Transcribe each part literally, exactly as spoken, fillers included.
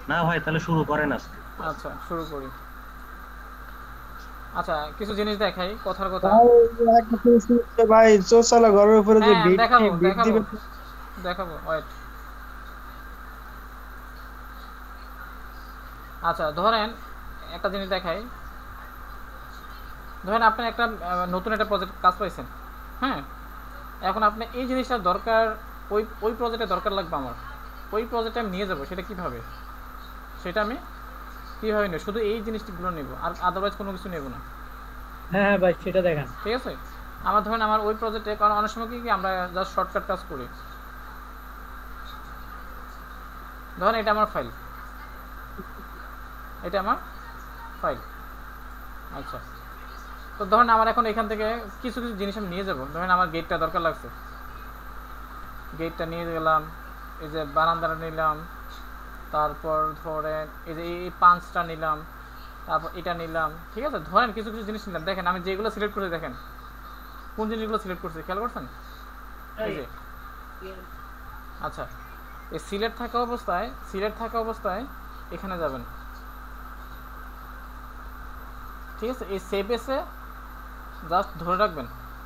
না ভাই, তাহলে শুরু করেন আজকে। আচ্ছা শুরু করি। আচ্ছা কিছু জিনিস দেখাই, কথার কথা। ভাই একটা প্রশ্ন হচ্ছে ভাই, চোচালা ঘরের উপরে যে হ্যাঁ আমি বিট দেখাবো বিট দেখাবো দিবে। দেখাবো ওয়েট। আচ্ছা ধরেন একটা জিনিস দেখাই। ধরেন আপনি একটা আহ, নতুন একটা প্রজেক্ট কাজ পাইছেন। হ্যাঁ, এখন আপনি এই জিনিসটা দরকার, ওই ওই প্রজেক্টে দরকার লাগবে আমার, ওই প্রজেক্টে আমি নিয়ে যাবো, সেটা কিভাবে, সেটা আমি কীভাবে নেব, শুধু এই জিনিসগুলো নেব আর আদারওয়াইজ কোনো কিছু নেব না। হ্যাঁ হ্যাঁ ভাই, সেটা দেখান। ঠিক আছে, আমার ধরেন আমার ওই প্রজেক্টে, কারণ অনেক সময় কি কি আমরা জাস্ট শর্টকাট কাজ করি। ধরেন এটা আমার ফাইল, এটা আমার ফাইল। আচ্ছা, তো ধরেন আমার এখন এখান থেকে কিছু কিছু জিনিস আমি নিয়ে যাবো। ধরেন আমার গেটটা দরকার লাগছে, গেটটা নিয়ে গেলাম, এই যে বারান্দাটা নিলাম, তারপর ধরেন এই যে এই পাঁচটা নিলাম, তারপর এটা নিলাম। ঠিক আছে, ধরেন কিছু কিছু জিনিস নিলাম। দেখেন আমি যেগুলো সিলেক্ট করছি, দেখেন কোন জিনিসগুলো সিলেক্ট করছি, খেয়াল করছেন? এই যে, আচ্ছা, এই সিলেক্ট থাকা অবস্থায়, সিলেক্ট থাকা অবস্থায় এখানে যাবেন। ঠিক আছে, এই সেভ এসে জাস্ট ধরে রাখবেন।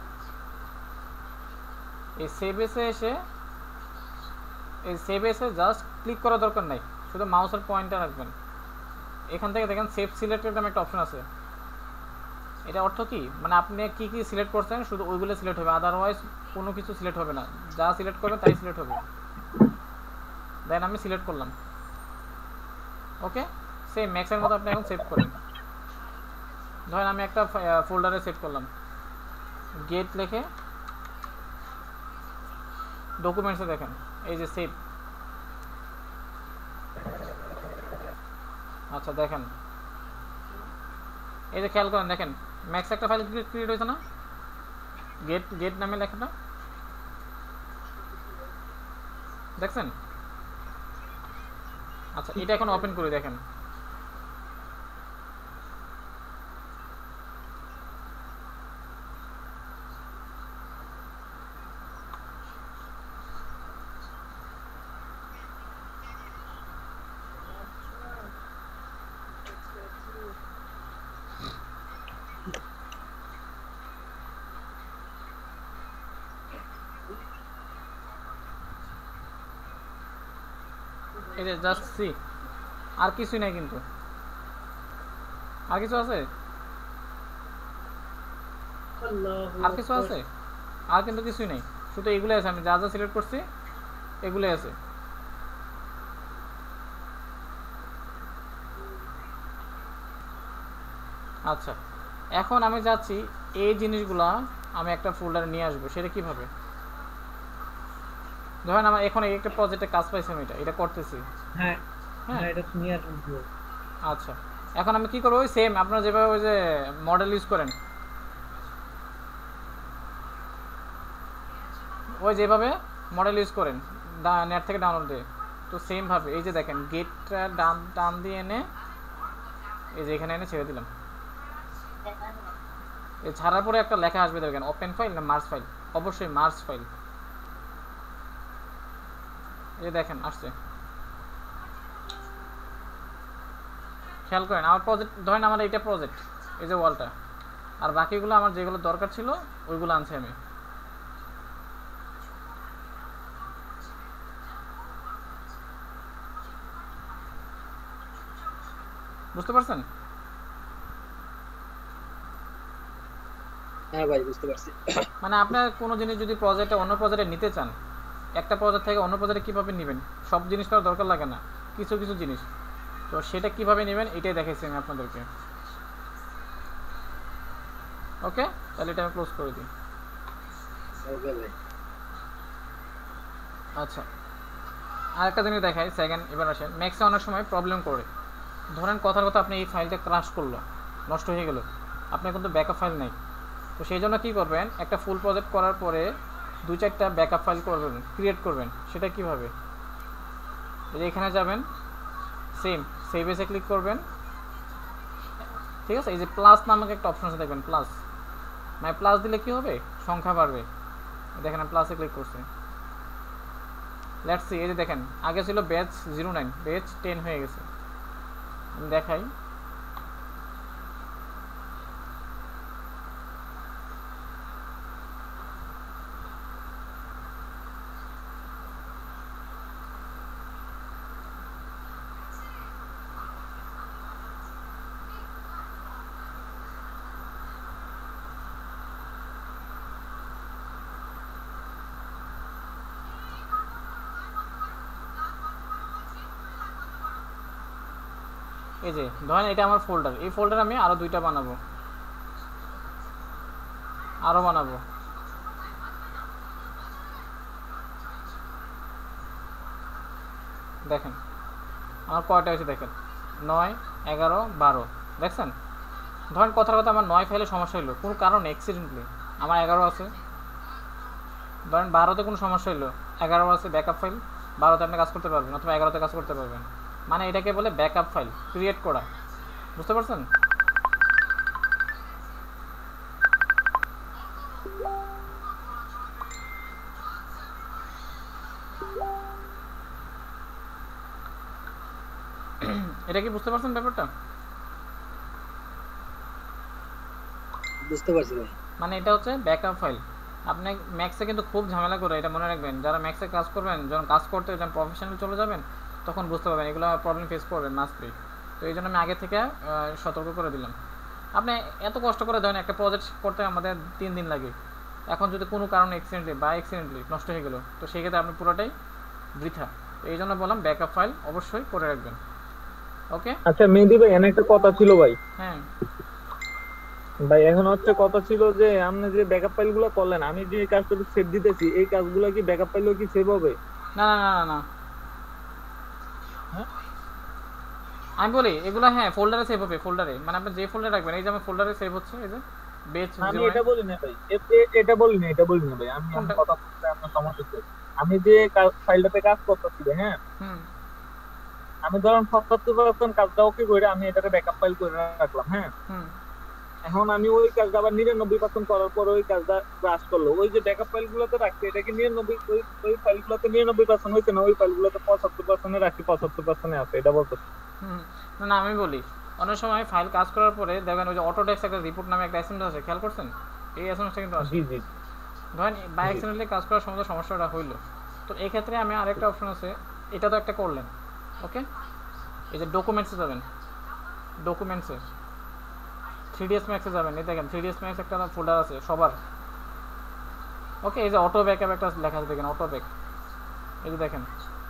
এই সেভ এসে এসে এই সেভ এসে জাস্ট ক্লিক করার দরকার নাই, শুধু মাউসের পয়েন্টটা রাখবেন। এখান থেকে দেখেন সেভ সিলেক্টেড নামে একটা অপশন আছে। এটা অর্থ কি, মানে আপনি কি কি সিলেক্ট করছেন শুধু ওইগুলো সিলেক্ট হবে, আদারওয়াইজ কোনো কিছু সিলেক্ট হবে না। যা সিলেক্ট করবেন তাই সিলেক্ট হবে। দেন আমি সিলেক্ট করলাম। ওকে, সেম ম্যাক্সের মতো আপনি এখন সেভ করেন। ধরেন আমি একটা ফোল্ডারে সেভ করলাম, গেট লিখে ডকুমেন্টসে দেখেন এই যে সেভ। আচ্ছা দেখেন, এই যে খেয়াল করেন, দেখেন ম্যাক্স একটা ফাইল ক্রিয়েট হয়েছে না, গেট গেট নামে লেখাটা, দেখছেন? আচ্ছা এটা এখন ওপেন করে দেখেন। এই যে জাস্ট সি, আর কিছুই নাই কিন্তু। আর কিছু আছে? আর কিছু আছে? আর কিন্তু কিছুই নেই, শুধু এগুলোই আছে। আমি যা যা সিলেক্ট করছি এগুলোই আছে। আচ্ছা, এখন আমি যাচ্ছি এই জিনিসগুলা আমি একটা ফোল্ডারে নিয়ে আসবো। সেটা কিভাবে? ধরেন আমার এখন এই একটা প্রজেক্টে কাজ পাইছি, আমি এটা এটা করতেছি। হ্যাঁ হ্যাঁ, হ্যাঁ, এটা নিয়ে আসবেন পুরো। আচ্ছা, এখন আমি কি করবো, ওই সেম আপনারা যেভাবে ওই যে মডেল ইউজ করেন, ওই যেভাবে মডেল ইউজ করেন নেট থেকে ডাউনলোড দিয়ে, তো সেমভাবে এই যে দেখেন গেটটা ডান টান দিয়ে এনে এই যে এখানে এনে ছেড়ে দিলাম। এই ছাড়ার পরে একটা লেখা আসবে, দেখেন ওপেন ফাইল না মার্জ ফাইল। অবশ্যই মার্জ ফাইল। এই দেখেন আসছে, খেয়াল করেন আমার প্রজেক্ট। ধরেন আমার এইটা প্রজেক্ট, এই যে ওয়ালটা, আর বাকিগুলো আমার যেগুলো দরকার ছিল ওইগুলো আনছি আমি। বুঝতে পারছেন? হ্যাঁ ভাই, বুঝতে পারছি। মানে আপনার কোনো জিনিস যদি প্রজেক্টে অন্য প্রজেক্টে নিতে চান, একটা প্রজেক্ট থেকে অন্য প্রজেক্টে কীভাবে নেবেন, সব জিনিস তো আর দরকার লাগে না, কিছু কিছু জিনিস। তো সেটা কীভাবে নেবেন এটাই দেখাইছি আমি আপনাদেরকে। ওকে, তাহলে এটা আমি ক্লোজ করে দিই। ওকে ভাই। আচ্ছা, আর একটা জিনিস দেখাই সেকেন্ড। এবার আসেন, ম্যাক্সে অনেক সময় প্রবলেম করে। ধরেন কথার কথা আপনি এই ফাইলটা ক্রাশ করলো, নষ্ট হয়ে গেল, আপনার কিন্তু ব্যাকআপ ফাইল নেই। তো সেই জন্য কী করবেন, একটা ফুল প্রজেক্ট করার পরে দুই চারটা ব্যাকআপ ফাইল করবেন, ক্রিয়েট করবেন। সেটা কীভাবে, এই যে এখানে যাবেন, সেম সেভ এসে ক্লিক করবেন। ঠিক আছে, এই যে প্লাস নামক একটা অপশন আছে দেখবেন, প্লাস, মানে প্লাস দিলে কী হবে, সংখ্যা বাড়বে। দেখেন আমি প্লাসে ক্লিক করছি, লেটস সি, এই যে দেখেন আগে ছিল batch zero nine, batch ten হয়ে গেছে। আমি দেখাই, এই যে ধরেন এটা আমার ফোল্ডার, এই ফোল্ডার আমি আরো দুইটা বানাবো, আরো বানাবো। দেখেন আমার কয়টা হয়েছে, দেখেন নয়, এগারো, বারো, দেখছেন? ধরেন কথার কথা আমার নয় ফাইলে সমস্যা হইলো কোনো কারণে অ্যাক্সিডেন্টলি, আমার এগারো আছে। ধরেন বারোতে কোনো সমস্যা হইলো, এগারো আছে ব্যাকআপ ফাইল, বারোতে আপনি কাজ করতে পারবেন অথবা এগারোতে কাজ করতে পারবেন। মানে এটাকে বলে ব্যাকআপ ফাইল ক্রিয়েট করা, বুঝতে পারছেন? এটা কি বুঝতে পারছেন ব্যাপারটা? বুঝতে পারছি ভাই। মানে এটা হচ্ছে ব্যাকআপ ফাইল। আপনি ম্যাক্সে কিন্তু খুব ঝামেলা করে, এটা মনে রাখবেন, যারা ম্যাক্সে কাজ করবেন, যখন কাজ করতে যখন প্রফেশনাল চলে যাবেন তখন বুঝতে পারবেন এগুলো প্রবলেম ফেস করবেন মাস্টলি। তো এই জন্য আমি আগে থেকে সতর্ক করে দিলাম। আপনি এত কষ্ট করে ধরেন একটা প্রজেক্ট করতে আমাদের তিন দিন লাগে, এখন যদি কোনো কারণে অ্যাক্সিডেন্টলি বা অ্যাক্সিডেন্টলি নষ্ট হয়ে গেল তো সেক্ষেত্রে আপনি পুরোটাই বৃথা। তো এই জন্য বললাম ব্যাকআপ ফাইল অবশ্যই করে রাখবেন। ওকে আচ্ছা মেহেদী ভাই, এখানে একটা কথা ছিল ভাই। হ্যাঁ ভাই এখন হচ্ছে কথা ছিল যে আপনি যে ব্যাকআপ ফাইল গুলো করলেন, আমি যে কাজটা সেভ দিতেছি এই কাজগুলো কি ব্যাকআপ ফাইলেও কি সেভ হবে? না না না না না হ্যাঁ? আমি বলি এগুলো হ্যাঁ ফোল্ডারে সেভ হবে, ফোল্ডারে মানে আপনি যে ফোল্ডারে রাখবেন, এই যে আমার ফোল্ডারে সেভ হচ্ছে, এই যে বেচ আমি এটা বলি না ভাই, এ- এ- এটা বলি না, এটা বলি না ভাই, আমি আমি কথা বলতে আপনার সমস্যা হচ্ছে। আমি যে ফাইলটাতে কাজ করতেছি হ্যাঁ, হুম আমি ধরেন সত্তর পার্সেন্ট কাজটা ওকে করে আমি এটাকে ব্যাকআপ ফাইল করে রাখলাম হ্যাঁ। হুম এখন আমি ওই কাজটা আবার নিরানব্বই পার্সেন্ট করার পর ওই কাজটা ক্রাশ করলো, ওই যে ব্যাকআপ ফাইল গুলোতে রাখছি এটা কি নিরানব্বই, ওই ওই ফাইল গুলোতে নিরানব্বই পার্সেন্ট হয়েছে না, ওই ফাইল গুলোতে পঁচাত্তর পার্সেন্টে রাখছি, পঁচাত্তর পার্সেন্টে আছে, এটা বলতে। হুম না না আমি বলি অনেক সময় ফাইল কাজ করার পরে দেখবেন ওই যে অটোডেস্ক একটা রিপোর্ট নামে একটা এসএমএস আছে, খেয়াল করছেন? এই এসএমএসটা কিন্তু আসে জি জি ধরেন বাই অ্যাক্সিডেন্টলি কাজ করার সময় সমস্যাটা হইলো, তো এই ক্ষেত্রে আমি আরেকটা অপশন আছে, এটা তো একটা করলেন। ওকে, এই যে ডকুমেন্টসে যাবেন, ডকুমেন্টসে থ্রি ডি এস ম্যাক্সে যাবেন, এই দেখেন থ্রি ডি এস ম্যাক্স একটা ফোল্ডার আছে সবার। ওকে, এই যে অটো ব্যাকআপ একটা লেখা আছে দেখেন, অটো ব্যাক, এই যে দেখেন।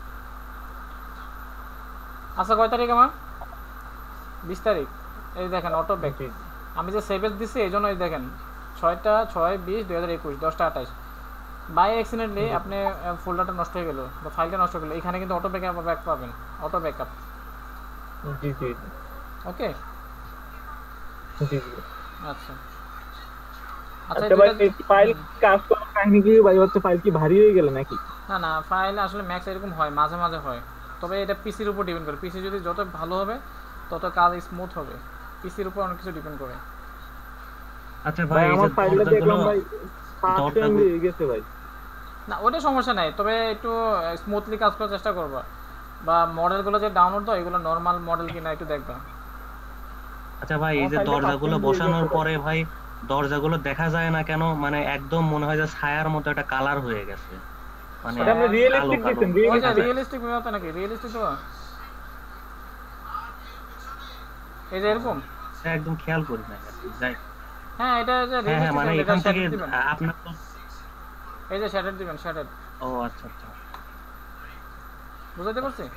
আচ্ছা কয় তারিখ আমার? বিশ তারিখ। এই দেখেন অটো ব্যাক, জি। আমি যে সেভেজ দিছি এই জন্য এই দেখেন ছয়টা ছয় বিশ দুই হাজার একুশ দশটা আঠাশ বাই অ্যাক্সিডেন্টলি আপনি ফোল্ডারটা নষ্ট হয়ে গেল বা ফাইলটা নষ্ট হয়ে গেলো, এখানে কিন্তু অটো ব্যাকআপ ব্যাক পাবেন, অটো ব্যাকআপ। জি জি ওকে জি জি। আচ্ছা আচ্ছা আচ্ছা ভাই, দুইটা- ফাইল কাজ করার কাহিনী কি ভাই হচ্ছে, ফাইল কি ভারী হয়ে গেল নাকি? না না ফাইল আসলে ম্যাক্স এরকম হয়, মাঝে মাঝে হয়, তবে এটা পিসির উপর ডিপেন্ড করে, পিসি যদি যত ভালো হবে তত কাজ স্মুথ হবে, পিসির উপর অনেক কিছু ডিপেন্ড করে। আচ্ছা ভাই ভাই এই যে আমার ফাইলটা দেখলাম দরজাগুলো ভাই পাঁচ দরজাগুলো- এমবি হয়ে গেছে ভাই। না ওটা সমস্যা নাই, তবে একটু স্মুথলি কাজ করার চেষ্টা করবা, বা মডেলগুলো যে ডাউনলোড দাও এগুলো নর্মাল মডেল কিনা একটু দেখবা। আচ্ছা ভাই এই আমার যে ফাইলটা দরজাগুলো পাঁচ এমবি হয়ে বসানোর গেছে। পরে ভাই দরজাগুলো দেখা যায় না কেন, মানে একদম মনে হয় যে ছায়ার মতো একটা কালার হয়ে গেছে, মানে এটা আপনি রিয়েলিস্টিক কালো কালো। দিচ্ছেন, ওই যে রিয়েলিস্টিক। রিয়েলিস্টিক ব্যাপারটা নাকি রিয়েলিস্টিক তো এই যে এরকম। এটা একদম খেয়াল করি না যাই। হ্যাঁ এটা যে হ্যাঁ হ্যাঁ, মানে রিয়েলিস্টিক এখান এটা থেকে শ্যাডার দিবেন, আপনার তো এই যে শ্যাডার দিবেন, শ্যাডার। ও আচ্ছা আচ্ছা বুঝাতে পারছি?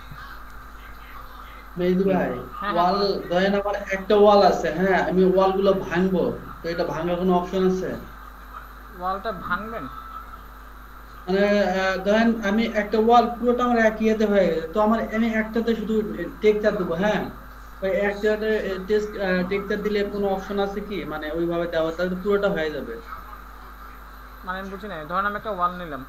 মেহেদী ভাই, হ্যাঁ, ওয়াল ধরেন আমার একটা ওয়াল আছে হ্যাঁ, আমি ওয়াল গুলো ভাঙবো, তো এটা ভাঙার কোনো অপশন আছে? ওয়ালটা ভাঙবেন? মানে আহ, ধরেন আমি একটা ওয়াল পুরোটা আমার একই ইয়েতে হয়ে গেছে, তো আমার আমি একটাতে শুধু টেক্সচার দেবো হ্যাঁ, ওই একটাতে টেক্সট টেক্সচার দিলে কোনো অপশন আছে কি, মানে ওইভাবে দেওয়া, তাহলে তো পুরোটা হয়ে যাবে। মানে আমি বুঝি না, ধরেন আমি একটা ওয়াল নিলাম,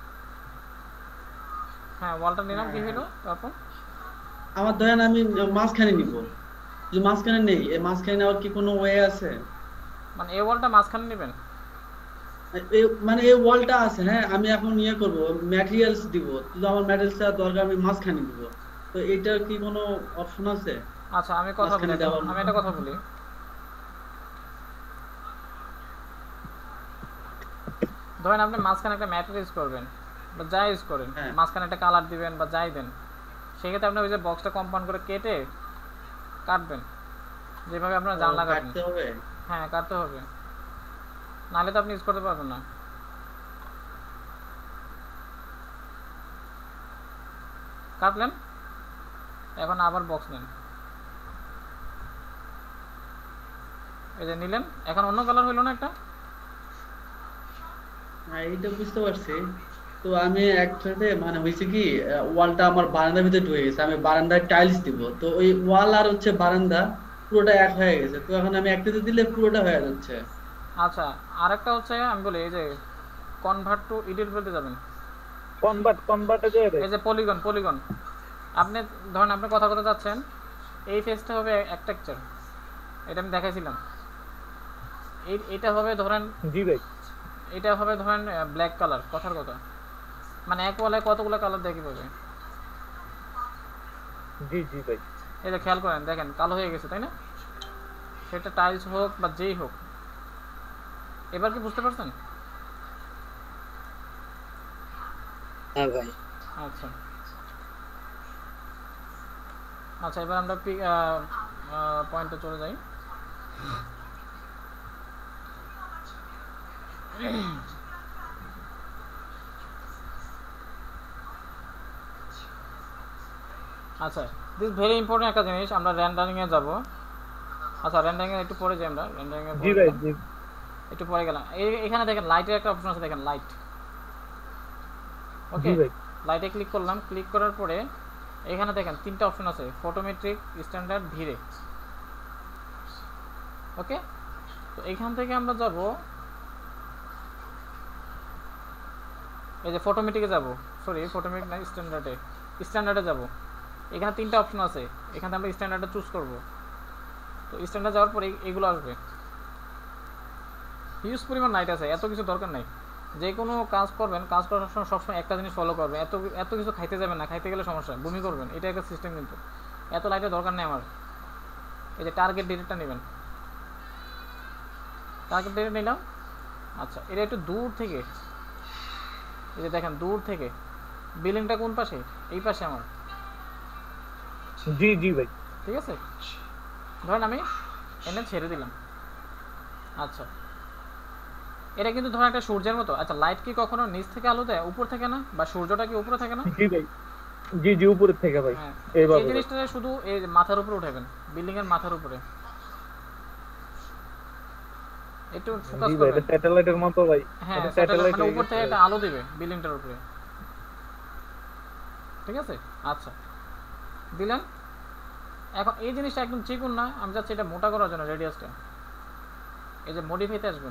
হ্যাঁ ওয়ালটা নিলাম, কি হলো তারপর? আমার ধরেন আমি মাঝখানে নিব, যে মাঝখানে নেই, এই মাঝখানে নেওয়ার কি কোনো ওয়ে আছে? মানে এই ওয়ালটা মাঝখানে নেবেন? এই- মানে এই ওয়ালটা আছে, হ্যাঁ, আমি এখন ইয়ে করব, ম্যাটেরিয়ালস দিব, কিন্তু আমার ম্যাটেরিয়ালস দরকার, আমি মাঝখানে দিব। তো এটার কি কোনো অপশন আছে আচ্ছা আমি কথা বলি, মাঝখানে একটা দেওয়ার আমি মতো? একটা কথা বলি। ধরেন আপনি মাঝখানে একটা ম্যাটেরিয়াল ইউজ করবেন বা যা ইউজ করেন, হ্যাঁ। মাঝখানে একটা কালার দিবেন বা যাই দেন, সেক্ষেত্রে আপনি ওই যে বক্সটা কম্পাউন্ড করে কেটে কাটবেন, যেভাবে আপনার ও, জানলা কাটেন। কাটতে হবে? হ্যাঁ কাটতে হবে, নাহলে তো আপনি ইউজ করতে পারবেন না। কাটলেন, এখন আবার বক্স নেন, এই যে নিলেন, এখন অন্য কালার হইল না একটা। হ্যাঁ, এইটা বুঝতে পারছি। তো আমি একসাথে মানে হয়েছে কি, ওয়ালটা আমার বারান্দার ভিতরে ঢুকে গেছে, আমি বারান্দায় টাইলস দিব, তো ওই ওয়াল আর হচ্ছে বারান্দা পুরোটা এক হয়ে গেছে, তো এখন আমি একটাতে দিলে পুরোটা হয়ে যাচ্ছে। আচ্ছা আরেকটা হচ্ছে আমি বলি, এই যে কনভার্ট টু এডিট বলতে যাবেন, কনভার্ট কনভার্টে যায় ভাই। এই যে পলিগন পলিগন, আপনি ধরেন আপনি কথা কথা যাচ্ছেন, এই ফেসটা হবে এক টেক্সচার, এটা আমি দেখাইছিলাম। এই এটা হবে ধরেন, জি ভাই। এটা হবে ধরেন ব্ল্যাক কালার, কথার কথা, মানে এক ওয়ালে কতগুলো কালার দেখি পাবে। জি জি ভাই। এই যে খেয়াল করেন, দেখেন কালো হয়ে গেছে তাই না, সেটা টাইলস হোক বা যেই হোক। এবার কি বুঝতে পারছেন? হ্যাঁ ভাই। আচ্ছা আচ্ছা এবার আমরা পয়েন্টে চলে যাই। আচ্ছা দিস ভেরি ইম্পর্টেন্ট একটা জিনিস, আমরা রেন্ডারিং এ যাব। আচ্ছা রেন্ডারিং এ একটু পরে যাই, আমরা রেন্ডারিং এ জি ভাই জি। একটু পরে গেলাম। এই- এখানে দেখেন লাইটের একটা অপশন আছে, দেখেন লাইট। ওকে জি ভাই। লাইটে ক্লিক করলাম, ক্লিক করার পরে এখানে দেখেন তিনটা অপশন আছে, ফটোমেট্রিক, স্ট্যান্ডার্ড, ভিরে। ওকে তো এখান থেকে আমরা যাব, এই যে ফটোমেট্রিকে যাব, সরি ফটোমেট্রিক না, স্ট্যান্ডার্ডে, স্ট্যান্ডার্ডে যাব। এখানে তিনটা অপশন আছে, এখানে আমরা স্ট্যান্ডার্ডটা চুজ করব। তো স্ট্যান্ডার্ড যাওয়ার পরে এগুলো আসবে, হিউজ পরিমাণ লাইট আছে, এত কিছু দরকার নাই। যে কোনো কাজ করবেন, কাজ করার সময় সবসময় একটা জিনিস ফলো করবেন, এত এত কিছু খাইতে যাবেন না, খাইতে গেলে সমস্যা, বমি করবেন, এটা একটা সিস্টেম। কিন্তু এত লাইটের দরকার নেই আমার। এই যে টার্গেট ডিরেক্টটা নেবেন, টার্গেট ডিরেক্ট নিলাম। আচ্ছা এটা একটু দূর থেকে, এই যে দেখেন দূর থেকে, বিল্ডিংটা কোন পাশে, এই পাশে আমার, জি জি ভাই। ঠিক আছে। ধরেন আমি এনে ছেড়ে দিলাম। আচ্ছা এটা কিন্তু ধরেন একটা সূর্যের মতো। আচ্ছা লাইট কি কখনো নিচ থেকে আলো দেয়, উপর থেকে না? বা সূর্যটা কি উপরে থাকে না? জি ভাই। জি জি উপরের থেকে ভাই। হ্যাঁ এই এইভাবে ভাই। জিনিসটা শুধু এই মাথার উপরে উঠাবেন, বিল্ডিং এর মাথার উপরে একটু ফোকাস জি ভাই, এটা করবেন। স্যাটেলাইটের মতো ভাই। হ্যাঁ এটা স্যাটেলাইট স্যাটেলাইট মানে হয়ে উপর গেছে থেকে ভাই। একটা আলো দিবে বিল্ডিংটার উপরে, ঠিক আছে। আচ্ছা দিলেন, এখন এই জিনিসটা একদম চিকুন না, আমি চাচ্ছি এটা মোটা করার জন্য রেডিয়াসটা। এই যে মডিফাইতে আসবেন,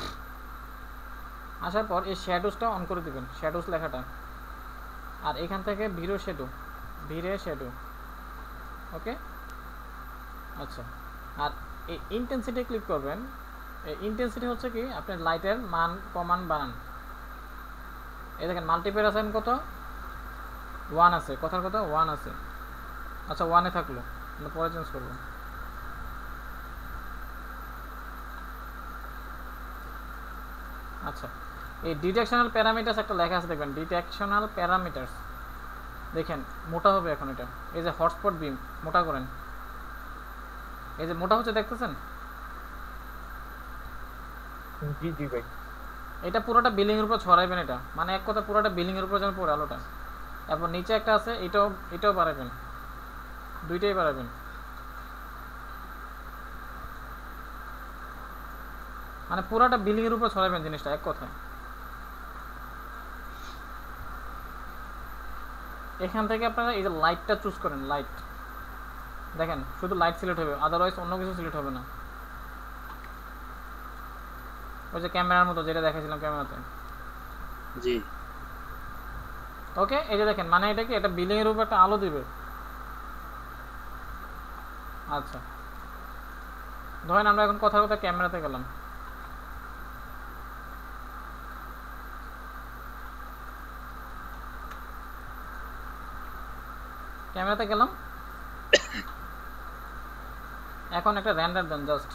আসার পর এই শ্যাডোসটা অন করে দিবেন, শ্যাডোস লেখাটা, আর এখান থেকে ভিরো শ্যাডো, ভিরে শ্যাডো। ওকে আচ্ছা আর এই ইন্টেন্সিটি ক্লিক করবেন। এই ইন্টেন্সিটি হচ্ছে কি আপনার লাইটের মান কমান বাড়ান। এই দেখেন মাল্টিপ্লাই আছেন কত, ওয়ান আছে, কথার কথা ওয়ান আছে। আচ্ছা ওয়ানে থাকলো, আমরা পরে চেঞ্জ করবো। আচ্ছা এই ডিটেকশনাল প্যারামিটার্স একটা লেখা আছে দেখবেন, ডিটেকশনাল প্যারামিটার্স, দেখেন মোটা হবে এখন এটা। এই যে হটস্পট বিম মোটা করেন, এই যে মোটা হচ্ছে দেখতেছেন। জি জি ভাই। এটা পুরোটা বিল্ডিং এর উপর ছড়াইবেন, এটা মানে এক কথা পুরোটা বিল্ডিং এর উপর যেন পড়ে আলোটা। তারপর নিচে একটা আছে, এটাও এটাও বাড়াবেন, দুইটাই বাড়াবেন। মানে পুরোটা বিল্ডিং এর উপর ছড়াবেন জিনিসটা, এক কথায়। এখান থেকে আপনারা এই যে লাইটটা চুজ করেন, লাইট দেখেন শুধু লাইট সিলেক্ট হবে, আদারওয়াইজ অন্য কিছু সিলেক্ট হবে না। ওই যে ক্যামেরার মতো যেটা দেখাইছিলাম ক্যামেরাতে। জি ওকে এই যে দেখেন, মানে এটা কি এটা বিল্ডিং এর উপর একটা আলো দিবে। আচ্ছা ধরেন আমরা এখন কথা কথা ক্যামেরাতে গেলাম, ক্যামেরাতে গেলাম, এখন একটা রেন্ডার দেন জাস্ট।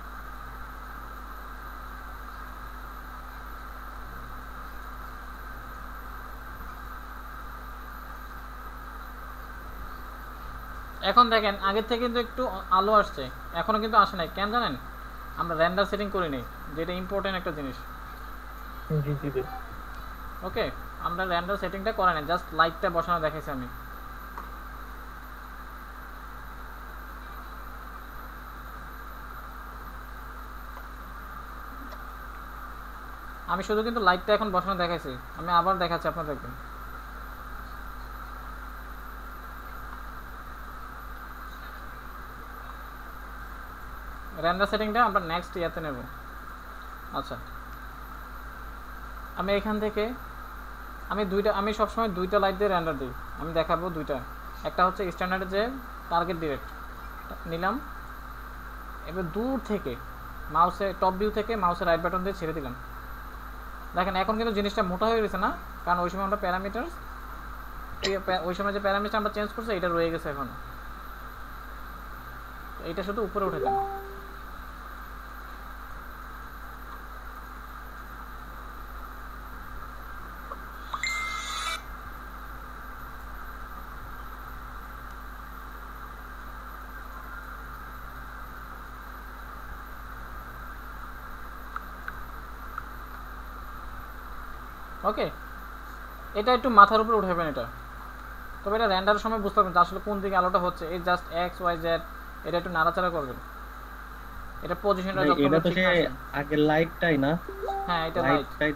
এখন দেখেন আগের থেকে কিন্তু একটু আলো আসছে, এখনো কিন্তু আসে নাই, কেন জানেন? আমরা রেন্ডার সেটিং করি নাই, যেটা ইম্পর্টেন্ট একটা জিনিস। জি জি জি। ওকে, আমরা রেন্ডার সেটিংটা করা নাই, জাস্ট লাইটটা বসানো দেখাইছি আমি। আমি শুধু কিন্তু লাইটটা এখন বসানো দেখাইছি, আমি আবার দেখাচ্ছি, আপনারা দেখবেন। রেন্ডার সেটিংটা আমরা নেক্সট ইয়াতে নেব। আচ্ছা, আমি এখান থেকে আমি দুইটা আমি সবসময় দুইটা লাইট দিয়ে রেন্ডার দিই, আমি দেখাবো দুইটা। একটা হচ্ছে স্ট্যান্ডার্ড যে টার্গেট ডিরেক্ট নিলাম, এবার দূর থেকে মাউসে টপ ভিউ থেকে মাউসের রাইট বাটন দিয়ে ছেড়ে দিলাম। দেখেন এখন কিন্তু জিনিসটা মোটা হয়ে গেছে না, কারণ ওই সময় আমরা প্যারামিটার ওই সময় যে প্যারামিটার আমরা চেঞ্জ করছি এটা রয়ে গেছে, এখন এটা শুধু উপরে উঠে দেন। ওকে, এটা একটু মাথার উপরে উঠাবেন এটা, তবে এটা রেন্ডারের সময় বুঝতে পারবেন যে আসলে কোন দিকে আলোটা হচ্ছে। এই জাস্ট এক্স ওয়াই জেড এটা একটু নাড়াচাড়া করবেন, এটা পজিশনটা যত এটা তো ঠিক সে আছে। আগে লাইটটাই না, হ্যাঁ এটা লাইট। লাইটটাই।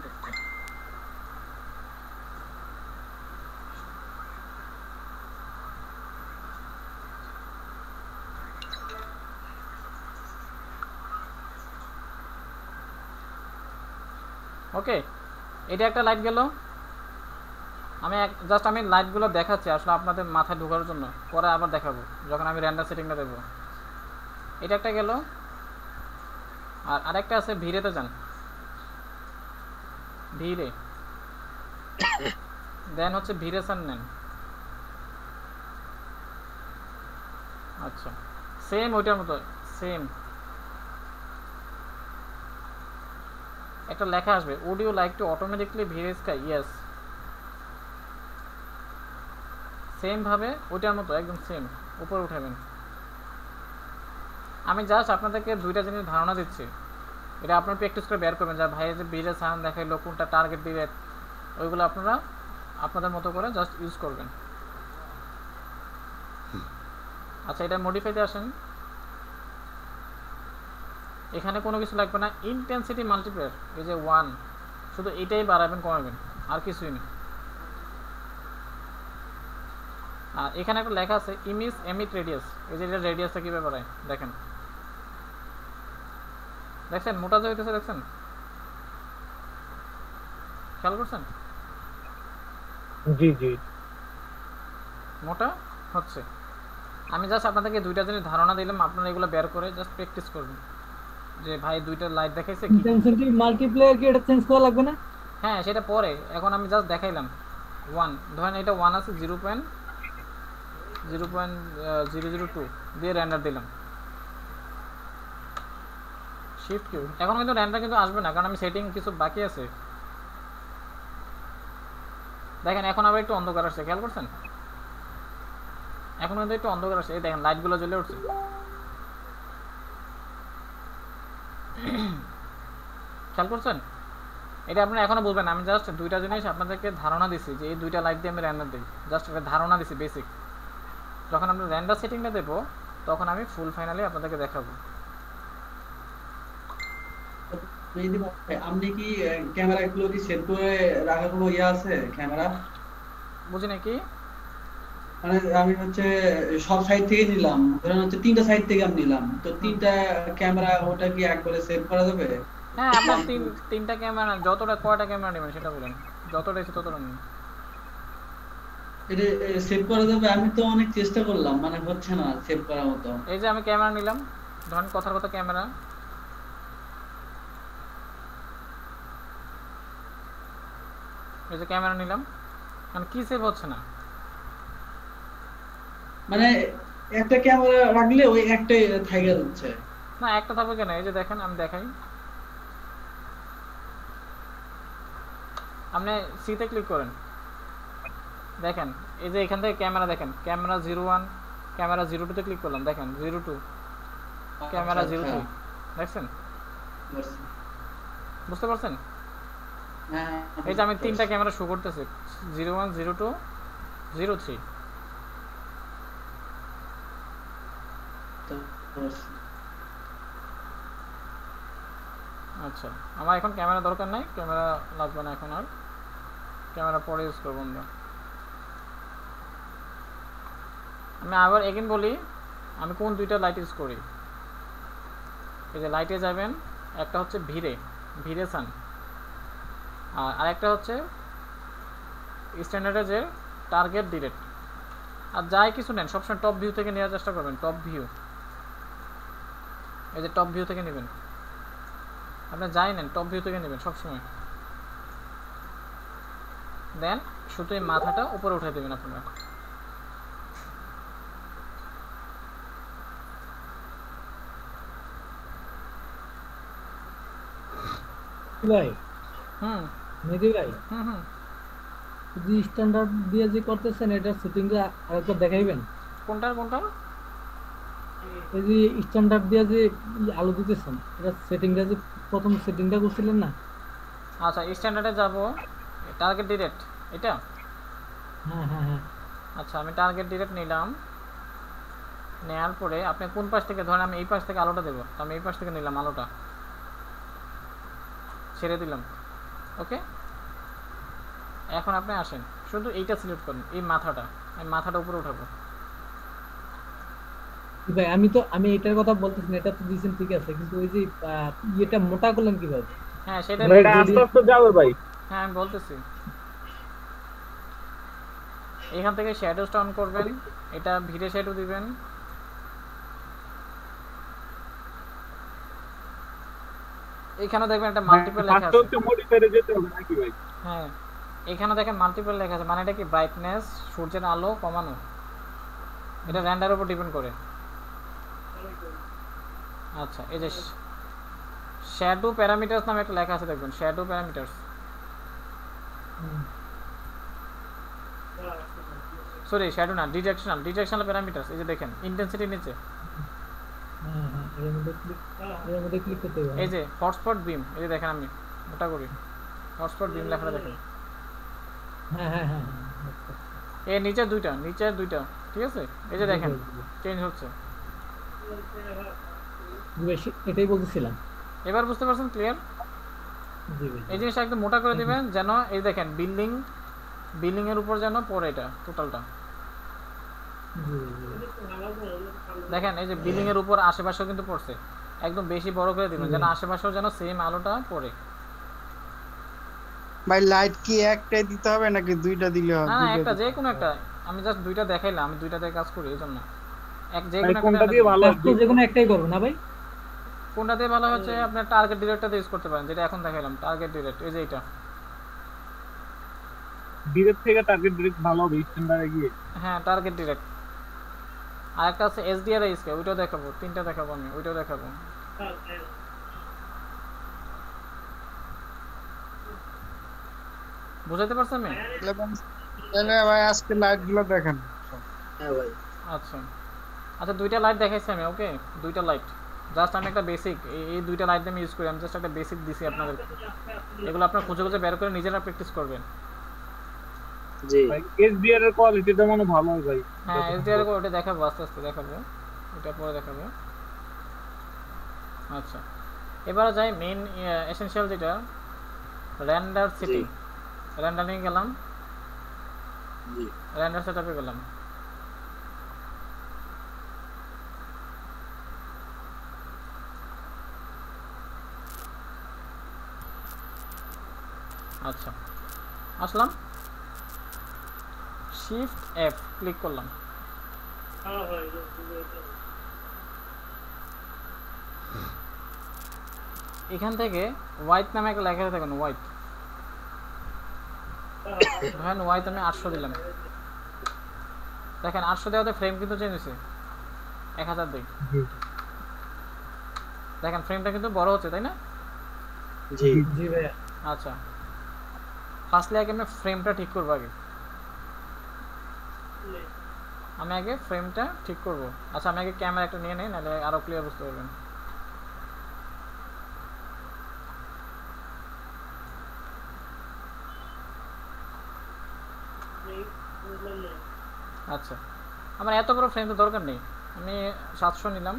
ওকে, এটা একটা লাইট গেল। আমি জাস্ট আমি লাইটগুলো দেখাচ্ছি আসলে আপনাদের মাথায় ঢোকার জন্য, পরে আবার দেখাবো যখন আমি রেন্ডার সেটিংটা দেবো। এটা একটা গেল, আর আরেকটা আছে ভিড়েতে যান, ভিড়ে দেন হচ্ছে ভিড়ে সান নেন। আচ্ছা, সেম ওইটার মতো সেম একটা লেখা আসবে, would you like to automatically view sky? yes, same ভাবে ওইটার মতো একদম সেম উপরে উঠাবেন। আমি জাস্ট আপনাদেরকে দুইটা জিনিস ধারণা দিচ্ছি, এটা আপনারা প্র্যাকটিস করে বের করবেন, যা ভাই যে ভিড়ে সান দেখাইলো কোনটা টার্গেট দিবে, ওইগুলো আপনারা আপনাদের মতো করে জাস্ট ইউজ করবেন। আচ্ছা, এটা মডিফাইতে আসেন, এখানে কোনো কিছু লাগবে না, ইন্টেন্সিটি মাল্টিপ্লায়ার এই যে ওয়ান, শুধু এটাই বাড়াবেন কমাবেন, আর কিছুই না। আর এখানে একটা লেখা আছে ইমেজ এমিট রেডিয়াস, এই যে এটা রেডিয়াসটা কীভাবে বাড়ায় দেখেন, দেখছেন মোটা যে হইতেছে, দেখছেন খেয়াল করছেন? জি জি, মোটা হচ্ছে। আমি জাস্ট আপনাদেরকে দুইটা জিনিস ধারণা দিলাম, আপনারা এগুলো বের করে জাস্ট প্র্যাকটিস করবেন যে ভাই দুইটা লাইট দেখাইছে কি ইন্টেন্সিটি মাল্টিপ্লায়ার কি এটা চেঞ্জ করা লাগবে না? হ্যাঁ সেটা পরে, এখন আমি জাস্ট দেখাইলাম ওয়ান, ধরেন এটা ওয়ান আছে, zero point zero point zero zero two দিয়ে রেন্ডার দিলাম, শিফট কিউ। এখন কিন্তু রেন্ডার কিন্তু আসবে না, কারণ আমি সেটিং কিছু বাকি আছে। দেখেন এখন আবার একটু অন্ধকার আসছে, খেয়াল করছেন? এখন কিন্তু একটু অন্ধকার আসছে, এই দেখেন লাইটগুলো জ্বলে উঠছে। খেয়াল করছেন? এটা আপনারা এখনো বলবেন, আমি জাস্ট দুইটা জিনিস আপনাদেরকে ধারণা দিছি যে এই দুইটা লাইট দিয়ে আমি রেন্ডার দিই, জাস্ট একটা ধারণা দিছি বেসিক। যখন আমরা রেন্ডার সেটিংটা দেবো তখন আমি ফুল ফাইনালি আপনাদেরকে দেখাবো। আপনি কি ক্যামেরা গুলো কি সেট করে রাখার কোনো ইয়ে আছে ক্যামেরা? বুঝি নাকি? মানে আমি হচ্ছে সব সাইড থেকে নিলাম, ধরেন হচ্ছে তিনটা সাইড থেকে আমি নিলাম, তো তিনটা ক্যামেরা ওটা কি একবারে সেট করা যাবে? হ্যাঁ, আপনার তিন তিনটা ক্যামেরা, যতটা কয়টা ক্যামেরা নেবেন সেটা বলেন, যতটা ইচ্ছে ততটা নিন। এটা সেট করা যাবে? আমি তো অনেক চেষ্টা করলাম, মানে হচ্ছে না সেট করার মতো। এই যে আমি ক্যামেরা নিলাম, ধরেন কথার কথা ক্যামেরা, এই যে ক্যামেরা নিলাম, মানে কি সেভ হচ্ছে না, মানে একটা ক্যামেরা রাখলে ওই একটাই থাইকা যাচ্ছে। না একটা থাকবে কেন, এই যে দেখেন আমি দেখাই, আপনি সিতে ক্লিক করেন, দেখেন এই যে এখান থেকে ক্যামেরা দেখেন, camera zero one, camera zero টুতে ক্লিক করলাম, দেখেন zero two, camera zero three, দেখছেন? বুঝতে পারছেন? হ্যাঁ, এই যে আমি তিনটা ক্যামেরা শো করতেছে, zero one, zero two, zero three. আচ্ছা, আমার এখন ক্যামেরা দরকার নাই, ক্যামেরা লাগবে না এখন আর, ক্যামেরা পরে ইউজ করবো আমরা। আমি আবার এগেন বলি আমি কোন দুইটা লাইট ইউজ করি। এই যে লাইটে যাবেন, একটা হচ্ছে ভিরে, ভিরে সান, আর আরেকটা হচ্ছে স্ট্যান্ডার্ডে যে টার্গেট ডিরেক্ট। আর যাই কিছু নেন সবসময় টপ ভিউ থেকে নেওয়ার চেষ্টা করবেন, টপ ভিউ, এই যে টপ ভিউ থেকে নেবেন, আপনি যাই নেন টপ ভিউ থেকে নেবেন সবসময়। দেন শুধু এই মাথাটা উপরে উঠে দেবেন আপনারা। ভাই হুম মেহেদি ভাই, হুম হুম যে স্ট্যান্ডার্ড দিয়ে যে করতেছেন এটার সেটিংটা আরেকবার দেখাইবেন? কোনটার কোনটার? এই যে স্ট্যান্ডার্ড দিয়ে যে ই আলো দিতেছেন এটা সেটিংটা যে প্রথম সেটিংটা করছিলেন না? আচ্ছা স্ট্যান্ডার্ডে যাব, টার্গেট ডিরেক্ট এটা। হ্যাঁ হ্যাঁ হ্যাঁ আচ্ছা আমি টার্গেট ডিরেক্ট নিলাম, নেওয়ার পরে আপনি কোন পাশ থেকে, ধরেন আমি এই পাশ থেকে আলোটা দেবো, তো আমি এই পাশ থেকে নিলাম আলোটা, ছেড়ে দিলাম, ওকে। এখন আপনি আসেন শুধু এইটা সিলেক্ট করুন, এই মাথাটা, আমি মাথাটা উপরে উঠাবো। ভাই আমি তো আমি এটার কথা বলতেছি না, এটা তো দিয়েছেন ঠিক আছে, কিন্তু ওই যে আহ, ইয়েটা মোটা করলেন কিভাবে? হ্যাঁ সেটা ভাই, এটা আস্তে আস্তে যাবে ভাই। হ্যাঁ আমি বলতেছি, এখান থেকে শ্যাডোজটা অন করবেন, এটা ভিড়ে শ্যাডো দিবেন, এখানে দেখবেন একটা মাল্টিপল লেখা ফার্স্ট আছে। হচ্ছে মডিফায়ারে যেতে হবে নাকি ভাই? হ্যাঁ এখানে দেখেন মাল্টিপল লেখা আছে, মানে এটা কি ব্রাইটনেস, সূর্যের আলো কমানো, এটা র্যান্ডারের উপর ডিপেন্ড করে। আচ্ছা এই যে শ্যাডো প্যারামিটারস নামে একটা লেখা আছে দেখবেন, শ্যাডো প্যারামিটারস, সরি শ্যাডো না, ডিরেকশনাল, ডিরেকশনাল প্যারামিটারস, এই যে দেখেন ইন্টেন্সিটি নিচে, হ্যাঁ হ্যাঁ এর মধ্যে ক্লিক এর মধ্যে ক্লিক করতে হবে। এই যে হটস্পট বিম, এই যে দেখেন আমি ওটা করি, হটস্পট বিম লেখাটা দেখেন, হ্যাঁ হ্যাঁ হ্যাঁ হ্যাঁ আচ্ছা। এই নিচে দুইটা, নিচে দুইটা, ঠিক আছে, এই যে দেখেন চেঞ্জ হচ্ছে। জি ভাই সে- এটাই বলতেছিলাম। এবার বুঝতে পারছেন ক্লিয়ার? জি ভাই এই জিনিসটা একদম মোটা করে দিবেন যেন এই দেখেন বিল্ডিং, বিল্ডিং এর উপর যেন পড়ে এটা টোটালটা, জি জি দেখেন এই যে বিল্ডিং এর উপর আশেপাশেও কিন্তু পড়ছে, একদম বেশি বড় করে দিবেন যেন আশেপাশেও যেন সেম আলোটা পড়ে। ভাই লাইট কি একটাই দিতে হবে নাকি দুইটা দিলে হবে? না না একটা যে কোনো একটা, আমি জাস্ট দুইটা দেখাইলাম, আমি দুইটাতে কাজ করি এই জন্য এক যে ভাই, কোনো কোনটা একটা দিয়ে ভালো কাজ তো যে কোনো একটাই করবো না ভাই? কোনটা দিয়ে ভালো হচ্ছে আপনার টার্গেট ডিরেক্টটা ইউজ করতে পারেন, যেটা এখন দেখাইলাম টার্গেট ডিরেক্ট, এই যে এটা। ডিরেক্ট থেকে টার্গেট ডিরেক্ট ভালো হবে স্ট্যান্ডার্ডে গিয়ে। হ্যাঁ টার্গেট ডিরেক্ট, আর একটা আছে এসডিআর এইচকে, ওইটাও দেখাবো, তিনটা দেখাবো আমি, ওইটাও দেখাবো। বুঝাইতে পারছেন আমি? তাহলে ভাই আজকে লাইট গুলো দেখেন। হ্যাঁ ভাই। আচ্ছা আচ্ছা দুইটা লাইট দেখাইছি আমি, ওকে দুইটা লাইট, জাস্ট আমি একটা বেসিক এই দুইটা লাইট আমি ইউজ করি, আমি জাস্ট একটা বেসিক দিছি আপনাদের, এগুলো আপনারা খুঁজে খুঁজে বের করে নিজেরা প্র্যাকটিস করবেন। জি ভাই এসডিআর এর কোয়ালিটিটা মনে ভালো হয় ভাই। হ্যাঁ এসডিআর এর ওটা দেখাবো, আস্তে আস্তে দেখাবো, এটা পরে দেখাবো। আচ্ছা এবার যাই মেইন এসেনশিয়াল যেটা রেন্ডার সেটিং, রেন্ডারিং গেলাম, জি রেন্ডার সেটআপে গেলাম, আচ্ছা আসলাম, শিফট এফ ক্লিক করলাম, এখান থেকে হোয়াইট নামে একটা লেখা আছে দেখুন, হোয়াইট, ধরেন হোয়াইট আমি আটশো দিলাম, দেখেন আটশো দেওয়াতে ফ্রেম কিন্তু চেঞ্জ হয়েছে এক হাজার দিই জি দেখেন ফ্রেমটা কিন্তু বড় হচ্ছে তাই না জি জি ভাইয়া আচ্ছা ফার্স্টলি আগে আমি ফ্রেমটা ঠিক করবো আগে আমি আগে ফ্রেমটা ঠিক করব আচ্ছা আমি আগে ক্যামেরা একটা নিয়ে নেই নাহলে আরো ক্লিয়ার বুঝতে পারবেন আচ্ছা আমার এত বড় ফ্রেম তো দরকার নেই আমি সাতশো নিলাম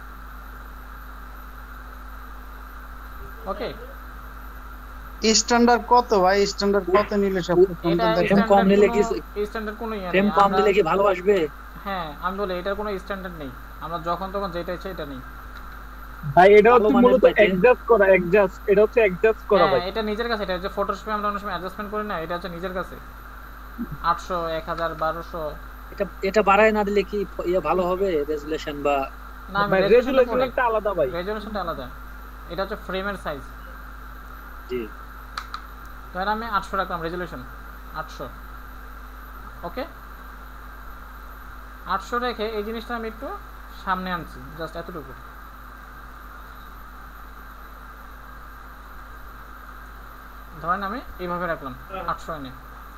ওকে স্ট্যান্ডার্ড কত ভাই স্ট্যান্ডার্ড কত নিলে সব এটা ফ্রেম কম নিলে কি স্ট্যান্ডার্ড কোনো ইয়ে ফ্রেম নেই কম আমরা নিলে কি ভালো আসবে হ্যাঁ আমি বলি এটার কোনো স্ট্যান্ডার্ড নেই আমরা যখন তখন যেটা ইচ্ছা এটা নেই ভাই এটা ভালো হচ্ছে মানের মূলত পাইতে। অ্যাডজাস্ট করা অ্যাডজাস্ট এটা হচ্ছে অ্যাডজাস্ট করা হ্যাঁ ভাই এটা নিজের কাছে এটা হচ্ছে ফটোশপে আমরা অনেক সময় অ্যাডজাস্টমেন্ট করি না এটা হচ্ছে নিজের কাছে আটশো এক হাজার বারোশো এটা এটা বাড়ায় না দিলে কি ইয়ে ভালো হবে রেজুলেশন বা না আমি ভাই রেজুলেশন রেজুলেশনটা আলাদা ভাই রেজুলেশনটা আলাদা এটা হচ্ছে ফ্রেমের সাইজ জি ধর আমি আটশো রাখলাম রেজুলেশন আটশো ওকে আটশো রেখে এই জিনিসটা আমি একটু সামনে আনছি জাস্ট এতটুকু ধরেন আমি এইভাবে রাখলাম আটশো এনে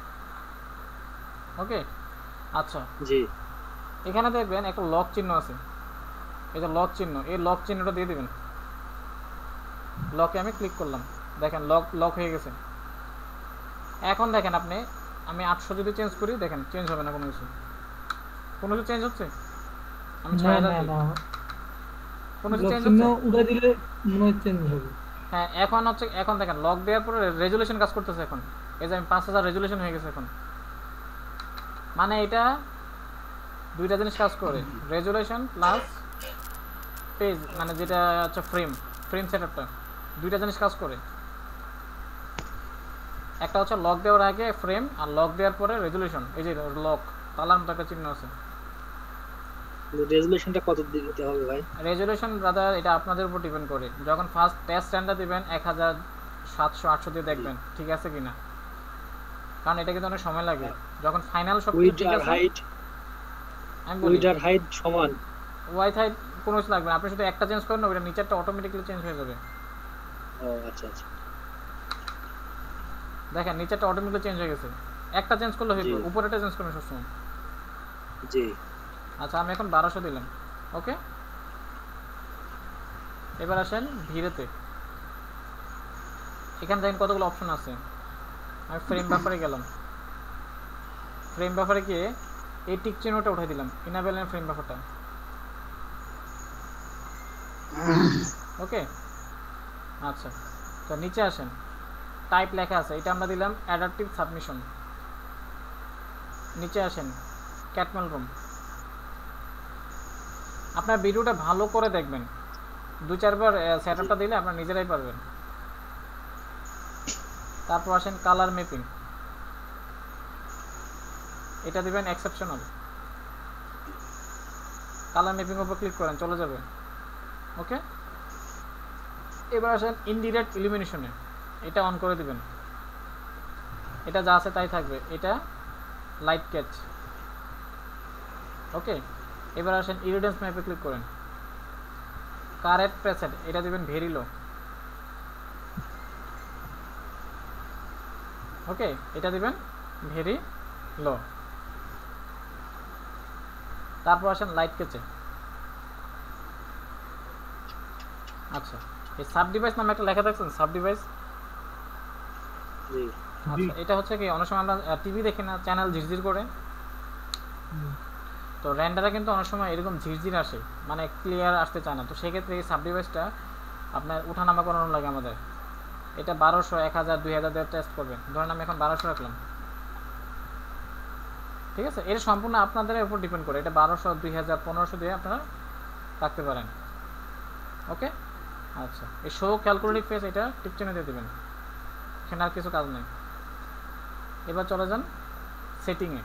ওকে আচ্ছা জি এখানে দেখবেন একটা লক চিহ্ন আছে এটা লক চিহ্ন এই লক চিহ্নটা দিয়ে দিবেন লকে আমি ক্লিক করলাম দেখেন লক লক হয়ে গেছে এখন দেখেন আপনি আমি আটশো যদি চেঞ্জ করি দেখেন চেঞ্জ হবে না কোনো কিছু কোনো কিছু চেঞ্জ হচ্ছে আমি ছয় না হাজার না দিই না কোনো কিছু চেঞ্জ চিহ্ন হচ্ছে উড়ে দিলে মনে হয় চেঞ্জ হবে হ্যাঁ এখন হচ্ছে এখন দেখেন লক দেওয়ার পরে রেজুলেশন কাজ করতেছে এখন এই যে আমি পাঁচ হাজার রেজুলেশন হয়ে গেছে এখন মানে এটা দুইটা জিনিস কাজ করে রেজুলেশন প্লাস পেজ মানে যেটা হচ্ছে ফ্রেম ফ্রেম সেটআপটা দুইটা জিনিস কাজ করে একটা হচ্ছে লক দেওয়ার আগে ফ্রেম আর লক দেওয়ার পরে রেজুলেশন এই যে লক তালার মতো একটা চিহ্ন আছে রেজুলেশনটা কত দিতে হবে ভাই রেজুলেশন ব্রাদার এটা আপনাদের উপর ডিপেন্ড করে যখন ফার্স্ট টেস্ট স্ট্যান্ডার্ড দিবেন এক হাজার সাতশো আটশো দিয়ে দেখবেন ঠিক আছে কিনা কারণ এটা কিন্তু অনেক সময় লাগে যখন ফাইনাল সব উইডথ ঠিক আর আছে হাইট আমি বলি উইডথ আর হাইট সমান ওয়াইথ হাইট কোনো কিছু লাগবে না আপনি শুধু একটা চেঞ্জ করেন না ওটা নিচেরটা অটোমেটিক্যালি চেঞ্জ হয়ে যাবে ও আচ্ছা আচ্ছা দেখেন নিচেরটা অটোমেটিক্যালি চেঞ্জ হয়ে গেছে একটা চেঞ্জ করলে হয়ে জি। যাবে উপরেটা চেঞ্জ করবেন সবসময় জি আচ্ছা আমি এখন বারোশো দিলাম ওকে এবার আসেন ভিড়েতে এখানে দেখেন কতগুলো অপশন আছে আমি ফ্রেম ব্যাপারে গেলাম ফ্রেম ব্যাপারে গিয়ে এই টিক চিহ্নটা উঠাই দিলাম ইনাবেল ফ্রেম ব্যাপারটা ওকে আচ্ছা তো নিচে আসেন টাইপ লেখা আছে এটা আমরা দিলাম অ্যাডাপটিভ সাবমিশন নিচে আসেন ক্যাটমেল রুম আপনার ভিডিওটা ভালো করে দেখবেন দু চারবার সেটআপটা দিলে আপনারা নিজেরাই পারবেন তারপর আসেন কালার ম্যাপিং এটা দিবেন এক্সেপশনাল কালার ম্যাপিং উপর ক্লিক করেন চলে যাবে ওকে এবার আসেন ইনডিরেক্ট ইলুমিনেশনে এটা অন করে দিবেন এটা যা আছে তাই থাকবে এটা লাইট ক্যাচ ওকে এবার আসেন ইরিডেন্স ম্যাপে ক্লিক করেন কারেক্ট প্রেসেট এটা দিবেন ভেরি লো ওকে এটা দিবেন ভেরি লো তারপর আসেন লাইট ক্যাচে আচ্ছা এই সাব ডিভাইস নামে একটা লেখা দেখছেন সাব ডিভাইস জি আচ্ছা এটা হচ্ছে কি অনেক সময় আমরা টিভি দেখি না চ্যানেল ঝিরঝির করে তো রেন্ডারে কিন্তু অনেক সময় এরকম ঝিরঝির আসে মানে ক্লিয়ার আসতে চায় না তো সেক্ষেত্রে এই সাব ডিভাইসটা আপনার উঠানামা করানো লাগে আমাদের এটা বারোশো এক হাজার দুই হাজার দিয়ে টেস্ট করবেন ধরেন আমি এখন বারোশো রাখলাম ঠিক আছে এটা সম্পূর্ণ আপনাদের উপর ডিপেন্ড করে এটা বারোশো দুই হাজার পনেরোশো দিয়ে আপনারা রাখতে পারেন ওকে আচ্ছা এই শো ক্যালকুলেটিভ ফেস এটা টিক চিহ্ন দিয়ে দেবেন এখানে আর কিছু কাজ নেই এবার চলে যান সেটিংয়ে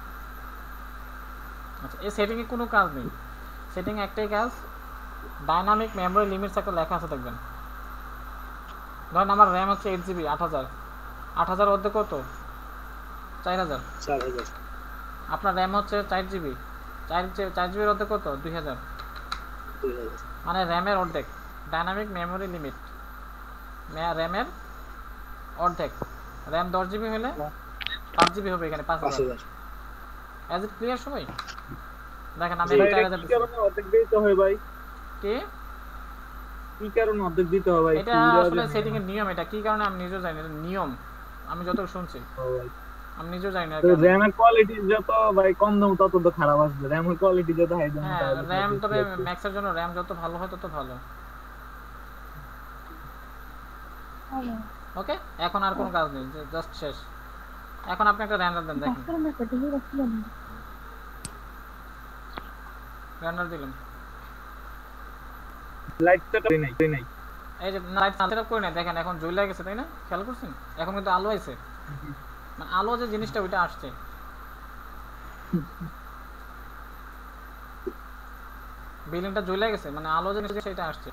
আচ্ছা এই সেটিংয়ে কোনো কাজ নেই সেটিংয়ে একটাই কাজ ডাইনামিক মেমোরি লিমিটস একটা লেখা আছে দেখবেন ধরেন আমার র্যাম হচ্ছে এইট জিবি আট হাজার আট হাজার মধ্যে কত চার হাজার চার হাজার আপনার র্যাম হচ্ছে চার জিবি, চার চার জিবির অর্ধেক কত? দুই হাজার, মানে র্যামের অর্ধেক। ডাইনামিক মেমোরি লিমিট র্যামের অর্ধেক। র্যাম দশ জিবি হলে পাঁচ জিবি হবে এখানে, পাঁচ হাজার। এজ ইট ক্লিয়ার সবাই? দেখেন আমি চার হাজার কি কারণে অর্ধেক দিতে হয় ভাই? কি কি কারণে অর্ধেক দিতে হয় ভাই? এটা আসলে সেটিং এর নিয়ম। এটা কি কারণে আমি নিজেও জানি না, এটা নিয়ম। আমি যতটুকু শুনছি, আমি নিজেও জানি না। র্যামের কোয়ালিটি যত ভাই কম দাম তত তো খারাপ আসবে, র্যামের কোয়ালিটি যত হাই দাম। হ্যাঁ র্যাম, তবে ম্যাক্সের জন্য র্যাম যত ভালো হয় তত ভালো। ওকে, এখন আর কোনো কাজ নেই, জাস্ট শেষ। এখন আপনি একটা র্যান্ডার দেন, দেখেন। র্যান্ডার দিলাম, লাইটটা নাই নাই এই যে লাইট সেটআপ করে নাই, দেখেন এখন জ্বলে গেছে, তাই না? খেয়াল করছেন? এখন কিন্তু আলো আছে, মানে আলো যে জিনিসটা ওইটা আসছে। বিল্ডিংটা জ্বলে গেছে, মানে আলো যে জিনিসটা সেটা আসছে।